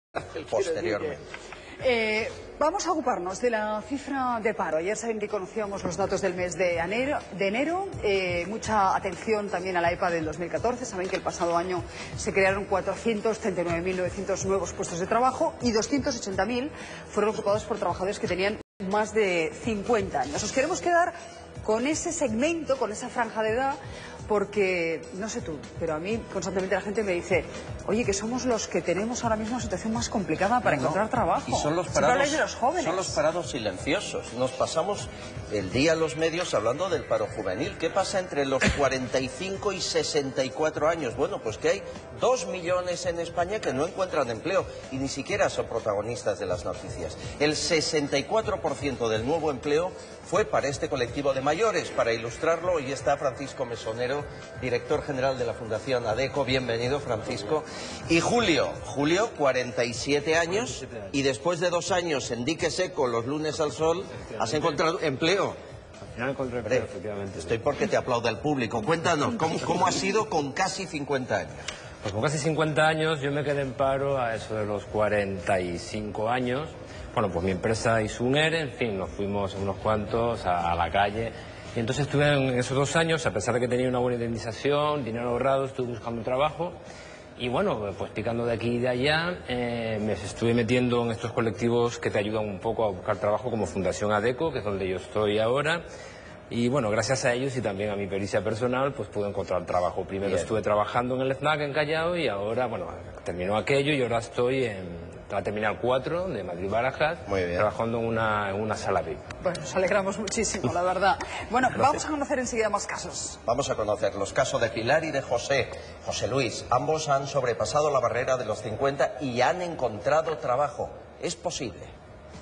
posteriormente. Vamos a ocuparnos de la cifra de paro. Ayer saben que conocíamos los datos del mes de enero. Mucha atención también a la EPA del 2014. Saben que el pasado año se crearon 439.900 nuevos puestos de trabajo y 280.000 fueron ocupados por trabajadores que tenían más de 50 años. Nos queremos quedar con ese segmento, con esa franja de edad, porque, no sé tú, pero a mí constantemente la gente me dice, oye, que somos los que tenemos ahora mismo una situación más complicada para encontrar trabajo. Y son los parados, de los jóvenes. Son los parados silenciosos. Nos pasamos el día en los medios hablando del paro juvenil. ¿Qué pasa entre los 45 y 64 años? Bueno, pues que hay 2 millones en España que no encuentran empleo y ni siquiera son protagonistas de las noticias. El 64% del nuevo empleo fue para este colectivo de mayores. Para ilustrarlo, hoy está Francisco Mesonero, director general de la Fundación ADECO. Bienvenido, Francisco. Y Julio, 47 años, y después de 2 años en dique seco, los lunes al sol, has encontrado empleo. Al final encontré empleo, efectivamente. Estoy porque te aplauda el público. Cuéntanos, ¿cómo ha sido con casi 50 años? Pues con casi 50 años yo me quedé en paro a eso de los 45 años. Bueno, pues mi empresa hizo un ERE, en fin, nos fuimos unos cuantos a la calle. Y entonces estuve en esos 2 años, a pesar de que tenía una buena indemnización, dinero ahorrado, estuve buscando un trabajo. Y bueno, pues picando de aquí y de allá, me estuve metiendo en estos colectivos que te ayudan un poco a buscar trabajo, como Fundación ADECO, que es donde yo estoy ahora. Y bueno, gracias a ellos y también a mi pericia personal, pues pude encontrar trabajo. Primero estuve trabajando en el FNAC en Callao y ahora, bueno, terminó aquello y ahora estoy en la Terminal 4 de Madrid-Barajas, trabajando en una sala VIP. Bueno, nos alegramos muchísimo, la verdad. Bueno, vamos a conocer enseguida más casos. Vamos a conocer los casos de Pilar y de José Luis. Ambos han sobrepasado la barrera de los 50 y han encontrado trabajo. ¿Es posible?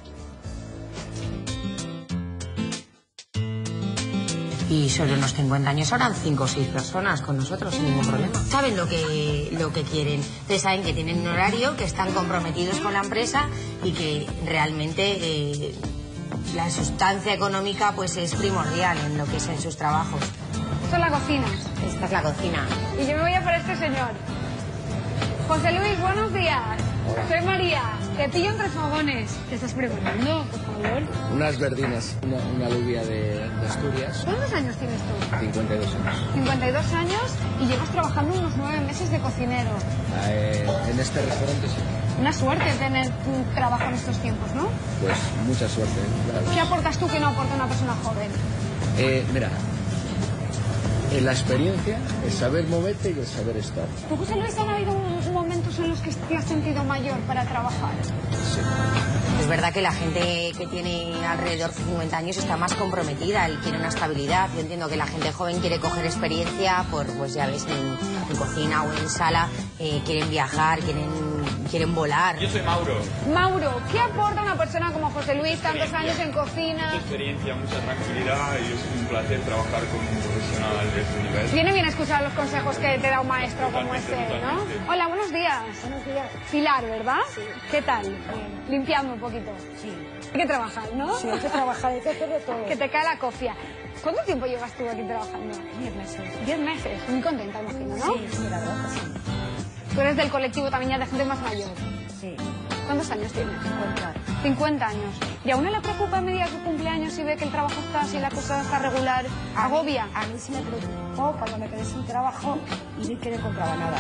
Y sobre unos 50 años habrán 5 o 6 personas con nosotros sin ningún problema. Saben lo que quieren. Ustedes saben que tienen un horario, que están comprometidos con la empresa y que realmente la sustancia económica pues es primordial en lo que es en sus trabajos. Esto es la cocina. Esta es la cocina. Y yo me voy a por este señor. José Luis, buenos días. Hola. Soy María. Te pillo entre fogones. ¿Qué estás preparando, por favor? Unas verdinas, una alubia de Asturias. ¿Cuántos años tienes tú? 52 años. 52 años y llevas trabajando unos 9 meses de cocinero. En este restaurante sí. Una suerte tener un trabajo en estos tiempos, ¿no? Pues mucha suerte, claro. ¿Qué aportas tú que no aporta una persona joven? Mira, la experiencia, el saber moverte y el saber estar. ¿Tú, José Luis, han habido momentos en los que te has sentido mayor para trabajar? Sí. Es verdad que la gente que tiene alrededor de 50 años está más comprometida y quiere una estabilidad. Yo entiendo que la gente joven quiere coger experiencia por, pues ya ves, en cocina o en sala, quieren viajar, quieren volar. Yo soy Mauro. Mauro, ¿qué aporta una persona como José Luis, tantos años en cocina? Mucha experiencia, mucha tranquilidad y es un placer trabajar con un profesional de este nivel. Viene bien escuchar los consejos que te da un maestro como este, ¿no? Hola, buenos días. Buenos días. Pilar, ¿verdad? Sí. ¿Qué tal? Bien. Limpiando un poquito. Sí. Hay que trabajar, ¿no? Sí, hay que trabajar, hay que hacer de todo. Que te cae la cofia. ¿Cuánto tiempo llevas tú aquí trabajando? 10 meses. 10 meses. Muy contenta, imagino, ¿no? Sí, la verdad que sí. Tú eres del colectivo también ya de gente más mayor. Sí. ¿Cuántos años tienes? 50. 50 años. ¿Y a uno le preocupa a medida de su cumpleaños y ve que el trabajo está así, la cosa está regular? ¿Agobia? A mí sí me preocupó cuando me quedé sin trabajo y vi que no compraba nada.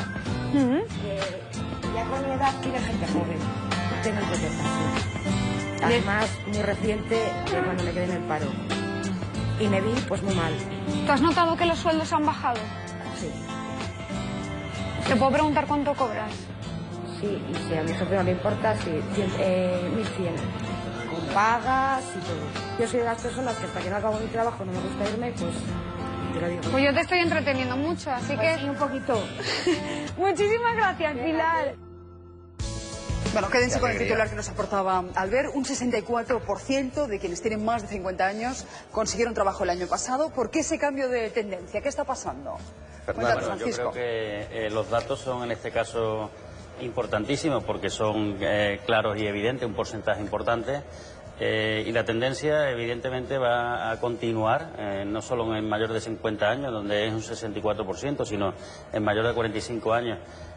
Ya con mi edad quiere gente joven. Tengo interpretación. Además, muy reciente de cuando me quedé en el paro. Y me vi pues muy mal. ¿Tú has notado que los sueldos han bajado? Sí. ¿Te puedo preguntar cuánto cobras? Sí, y si a mi jefe no le importa, sí, 1100. Con pagas y todo. Yo soy de las personas que hasta que no acabo mi trabajo no me gusta irme, pues te lo digo. Pues yo te estoy entreteniendo mucho, así pues que... sí, un poquito. Muchísimas gracias, Pilar. Bueno, quédense con el titular que nos aportaba Albert. Un 64% de quienes tienen más de 50 años consiguieron trabajo el año pasado. ¿Por qué ese cambio de tendencia? ¿Qué está pasando? Fernando, bueno, yo creo que los datos son en este caso importantísimos porque son claros y evidentes, un porcentaje importante. Y la tendencia evidentemente va a continuar, no solo en mayores de 50 años, donde es un 64%, sino en mayores de 45 años.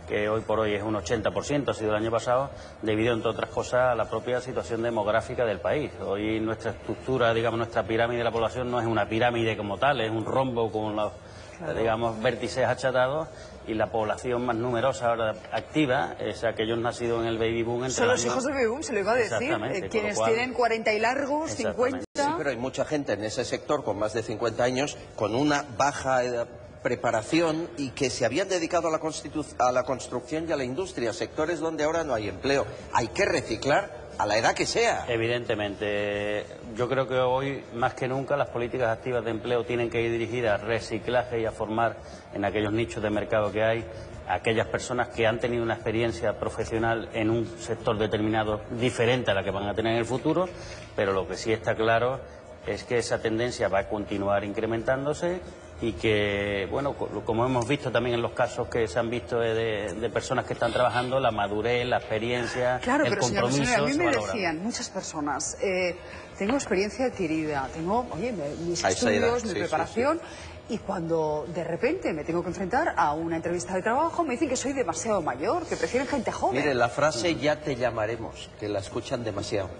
que hoy por hoy es un 80%, ha sido el año pasado, debido, entre otras cosas, a la propia situación demográfica del país. Hoy nuestra estructura, digamos, nuestra pirámide de la población no es una pirámide como tal, es un rombo con los, digamos, vértices achatados, y la población más numerosa ahora activa es aquellos nacidos en el baby boom. Son los hijos del baby boom, se lo iba a decir, quienes tienen 40 y largos, 50... Sí, pero hay mucha gente en ese sector con más de 50 años, con una baja preparación y que se habían dedicado a la construcción y a la industria, sectores donde ahora no hay empleo. Hay que reciclar a la edad que sea. Evidentemente, yo creo que hoy más que nunca las políticas activas de empleo tienen que ir dirigidas a reciclaje y a formar en aquellos nichos de mercado que hay a aquellas personas que han tenido una experiencia profesional en un sector determinado diferente a la que van a tener en el futuro, pero lo que sí está claro es que esa tendencia va a continuar incrementándose y que, bueno, como hemos visto también en los casos que se han visto de personas que están trabajando, la madurez, la experiencia, claro, el compromiso... Claro, pero a mí me decían muchas personas, tengo experiencia adquirida, tengo, oye, mis estudios, mi preparación... Y cuando de repente me tengo que enfrentar a una entrevista de trabajo, me dicen que soy demasiado mayor, que prefieren gente joven. Mire, la frase "ya te llamaremos", que la escuchan demasiado.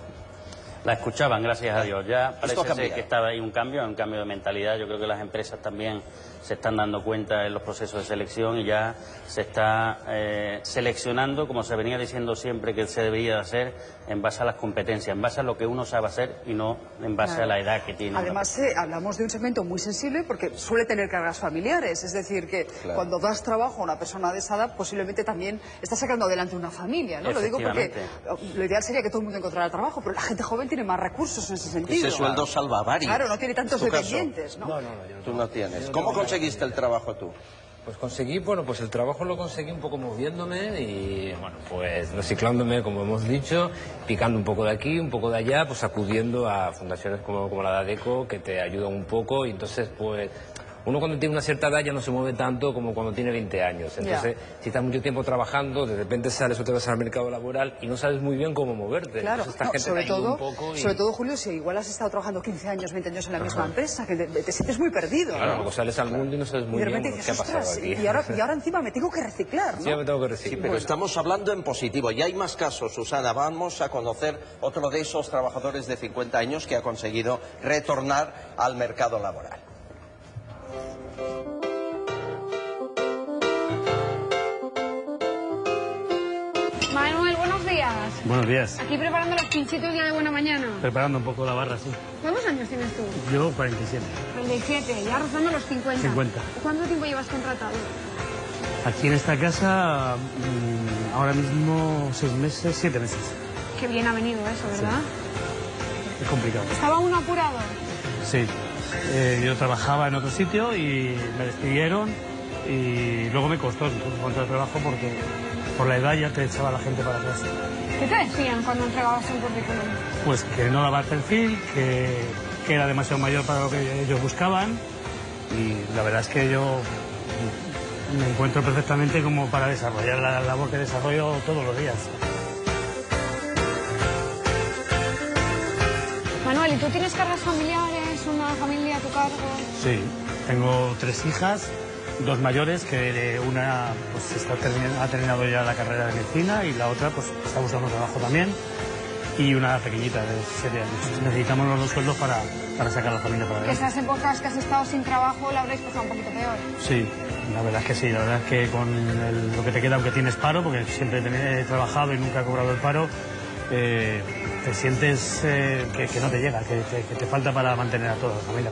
La escuchaban, gracias a Dios. Ya parece ser que estaba ahí un cambio de mentalidad. Yo creo que las empresas también se están dando cuenta en los procesos de selección y ya se está seleccionando, como se venía diciendo siempre que se debería hacer, en base a las competencias, en base a lo que uno sabe hacer y no en base a la edad que tiene. Además, hablamos de un segmento muy sensible porque suele tener cargas familiares, es decir, que cuando das trabajo a una persona de esa edad, posiblemente también estás sacando adelante una familia, ¿no? Lo digo porque lo ideal sería que todo el mundo encontrara trabajo, pero la gente joven tiene más recursos en ese sentido. Ese sueldo salva varios. Claro, no tiene tantos dependientes, ¿no? No, tú no tienes. ¿Cómo conseguiste el trabajo tú? Pues conseguí, bueno, pues el trabajo lo conseguí un poco moviéndome y, bueno, pues reciclándome, como hemos dicho, picando un poco de aquí, un poco de allá, pues acudiendo a fundaciones como la de ADECO, que te ayudan un poco, y entonces, pues... Uno cuando tiene una cierta edad ya no se mueve tanto como cuando tiene 20 años. Entonces, si estás mucho tiempo trabajando, de repente sales otra vez al mercado laboral y no sabes muy bien cómo moverte. Claro, entonces, sobre todo, Julio, si igual has estado trabajando 15 años, 20 años en la misma empresa, que te sientes muy perdido. Claro, ¿no? luego sales al mundo y no sabes muy bien qué ha pasado aquí. Y ahora encima me tengo que reciclar, ¿no? Sí, me tengo que reciclar. Sí, pero estamos hablando en positivo. Y hay más casos, Susana. Vamos a conocer otro de esos trabajadores de 50 años que ha conseguido retornar al mercado laboral. Manuel, buenos días. Buenos días. Aquí preparando los pinchitos ya de buena mañana. Preparando un poco la barra, sí. ¿Cuántos años tienes tú? Yo 47. 47, ya rozando los 50. 50. ¿Cuánto tiempo llevas contratado? Aquí en esta casa, ahora mismo 6 meses, 7 meses. Qué bien ha venido eso, ¿verdad? Sí. Es complicado. ¿Estaba uno apurado? Sí. Yo trabajaba en otro sitio y me despidieron y luego me costó encontrar trabajo porque por la edad ya te echaba la gente para atrás. ¿Qué te decían cuando entregabas un currículum? Pues que no daba el perfil, que era demasiado mayor para lo que ellos buscaban y la verdad es que yo me encuentro perfectamente como para desarrollar la labor que desarrollo todos los días. Manuel, ¿y tú tienes cargas familiares, una familia a tu cargo? Sí, tengo 3 hijas, 2 mayores, que una pues ha terminado ya la carrera de medicina y la otra pues está buscando trabajo también, y una pequeñita de 7 años. Necesitamos los 2 sueldos para sacar a la familia para adelante. Que esas épocas que has estado sin trabajo la habréis pasado un poquito peor. Sí, la verdad es que sí, la verdad es que con lo que te queda, aunque tienes paro, porque siempre he trabajado y nunca he cobrado el paro, te sientes que no te llega, que te falta para mantener a toda la familia.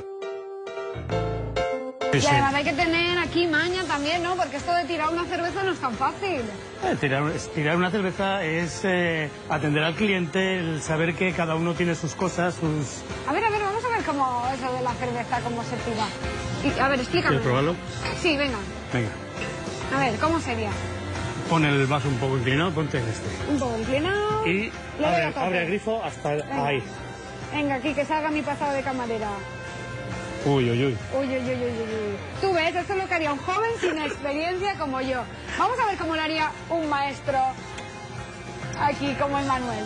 Y además hay que tener aquí maña también, ¿no? Porque esto de tirar una cerveza no es tan fácil. Tirar una cerveza es atender al cliente, el saber que cada uno tiene sus cosas, sus... A ver, vamos a ver cómo eso de la cerveza, cómo se tira. A ver, explícame. ¿Quieres probarlo? Sí, venga. Venga. A ver, ¿cómo sería? Pon el vaso un poco inclinado, ponte en este. Un poco inclinado. Y abre el grifo hasta ahí. Venga, aquí, que salga mi pasado de camarera. Uy, uy, uy. Uy, uy, uy, uy, uy. Tú ves, esto es lo que haría un joven sin experiencia como yo. Vamos a ver cómo lo haría un maestro aquí como el Manuel.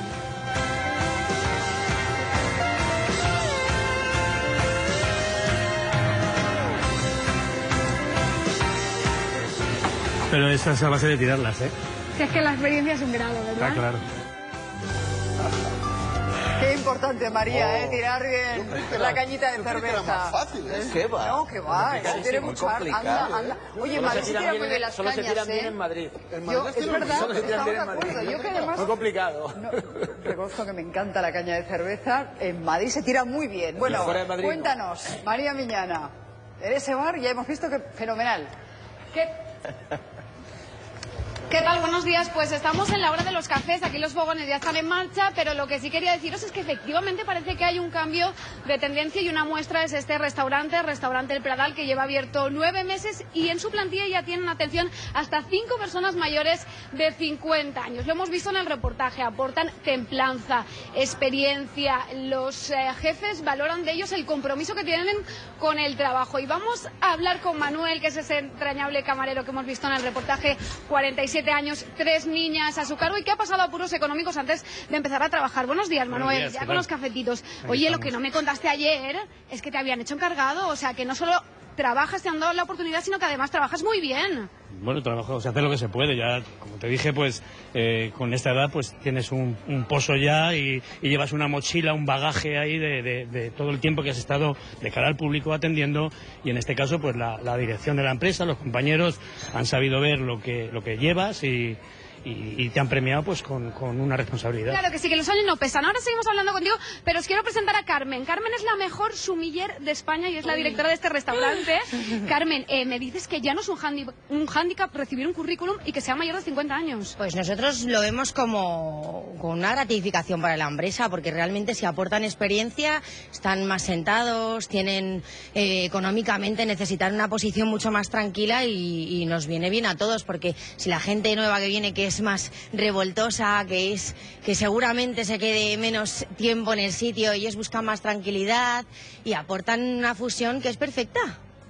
Pero eso es a base de tirarlas, ¿eh? Si es que la experiencia es un grado, ¿verdad? Está claro. Qué importante, María, tirar bien la cañita de cerveza. Era más fácil, ¿eh? ¿Qué va? No, que va, tiene mucho arte. Anda. Oye, Madrid se tira muy bien las cañas, Solo se tiran bien en Madrid. Es verdad, Solo se tiran estamos bien de en Madrid. acuerdo. Yo que además... Muy complicado. Reconozco que me encanta la caña de cerveza. En Madrid se tira muy bien. Bueno, fuera de Madrid, cuéntanos, María Miñana. En ese bar ya hemos visto que fenomenal. ¿Qué tal? Buenos días. Pues estamos en la hora de los cafés. Aquí los fogones ya están en marcha, pero lo que sí quería deciros es que efectivamente parece que hay un cambio de tendencia y una muestra es este restaurante El Pradal, que lleva abierto 9 meses y en su plantilla ya tienen, atención, hasta 5 personas mayores de 50 años. Lo hemos visto en el reportaje. Aportan templanza, experiencia. Los jefes valoran de ellos el compromiso que tienen con el trabajo. Y vamos a hablar con Manuel, que es ese entrañable camarero que hemos visto en el reportaje. 47 años, 3 niñas a su cargo y que ha pasado apuros económicos antes de empezar a trabajar. Buenos días, Manuel. Buenos días, ya con los cafetitos. Oye, lo que no me contaste ayer es que te habían hecho encargado, o sea, que no solo trabajas, te han dado la oportunidad, sino que además trabajas muy bien. Bueno, trabajo, se hace lo que se puede. Ya, como te dije, pues con esta edad pues tienes un pozo ya y llevas una mochila, un bagaje ahí de todo el tiempo que has estado de cara al público atendiendo, y en este caso pues la dirección de la empresa, los compañeros han sabido ver lo que llevas y te han premiado pues con una responsabilidad. Claro que sí, que los años no pesan. Ahora seguimos hablando contigo, pero os quiero presentar a Carmen. Carmen es la mejor sumiller de España y es la directora de este restaurante. Carmen, me dices que ya no es un hándicap recibir un currículum y que sea mayor de 50 años. Pues nosotros lo vemos como una gratificación para la empresa, porque realmente si aportan experiencia, están más sentados, tienen económicamente necesitan una posición mucho más tranquila y nos viene bien a todos, porque si la gente nueva que viene, que es más revoltosa, que seguramente se quede menos tiempo en el sitio, ellos buscan más tranquilidad y aportan una fusión que es perfecta.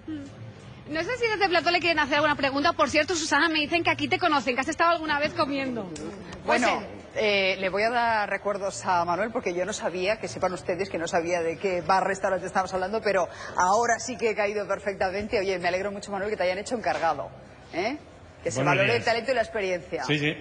No sé si desde Plató le quieren hacer alguna pregunta. Por cierto, Susana, me dicen que aquí te conocen, que has estado alguna vez comiendo. Bueno, le voy a dar recuerdos a Manuel porque yo no sabía, que sepan ustedes que no sabía de qué bar-restaurante estábamos hablando, pero ahora sí que he caído perfectamente. Oye, me alegro mucho, Manuel, que te hayan hecho encargado, ¿eh? Que se valore el talento y la experiencia. Sí,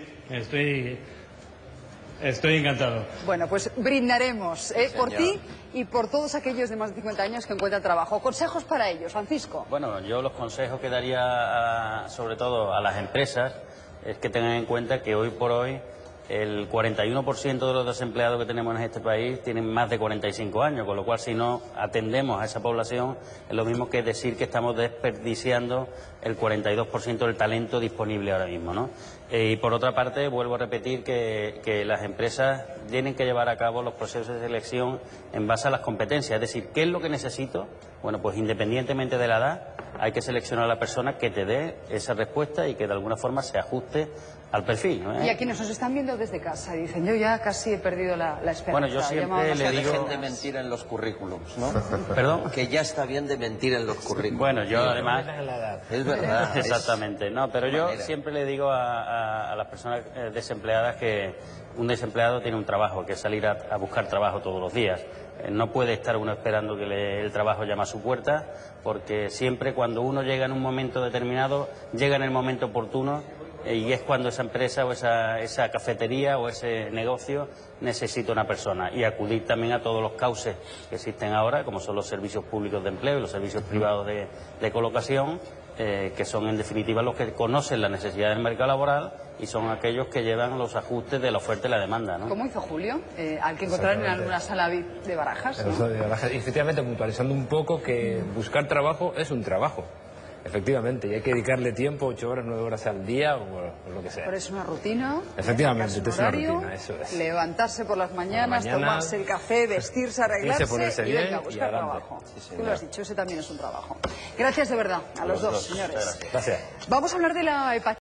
estoy encantado. Bueno, pues brindaremos por ti y por todos aquellos de más de 50 años que encuentran trabajo. Consejos para ellos, Francisco. Bueno, yo los consejos que daría sobre todo a las empresas es que tengan en cuenta que hoy por hoy el 41% de los desempleados que tenemos en este país tienen más de 45 años, con lo cual si no atendemos a esa población es lo mismo que decir que estamos desperdiciando el 42% del talento disponible ahora mismo, ¿no? Y por otra parte, vuelvo a repetir que las empresas tienen que llevar a cabo los procesos de selección en base a las competencias, es decir, ¿qué es lo que necesito? Bueno, pues independientemente de la edad, hay que seleccionar a la persona que te dé esa respuesta y que de alguna forma se ajuste al perfil, ¿no? Y a quienes nos están viendo desde casa dicen, yo ya casi he perdido la esperanza. Bueno, yo siempre le digo... dejen de mentir en los currículums, ¿no? ¿Perdón? Que ya está bien de mentir en los currículums. Bueno, yo además... Es verdad. Exactamente, no, pero yo siempre le digo a las personas desempleadas que un desempleado tiene un trabajo, que es salir a buscar trabajo todos los días. No puede estar uno esperando que el trabajo llame a su puerta, porque siempre cuando uno llega en un momento determinado, llega en el momento oportuno, y es cuando esa empresa o esa cafetería o ese negocio necesita una persona, y acudir también a todos los cauces que existen ahora, como son los servicios públicos de empleo y los servicios privados de colocación, que son en definitiva los que conocen la necesidad del mercado laboral y son aquellos que llevan los ajustes de la oferta y la demanda, ¿no? ¿Cómo hizo Julio? Al que encontrar en alguna sala VIP de Barajas, ¿no? De Barajas, y efectivamente puntualizando un poco que buscar trabajo es un trabajo. Efectivamente, y hay que dedicarle tiempo, 8 horas, 9 horas al día o lo que sea. Pero es una rutina. Efectivamente, es una rutina, eso es. Levantarse por las mañanas, tomarse el café, vestirse, arreglarse y venga a buscar trabajo. Sí, tú lo has dicho, ese también es un trabajo. Gracias de verdad a los dos, señores. Gracias. Vamos a hablar de la hepatitis.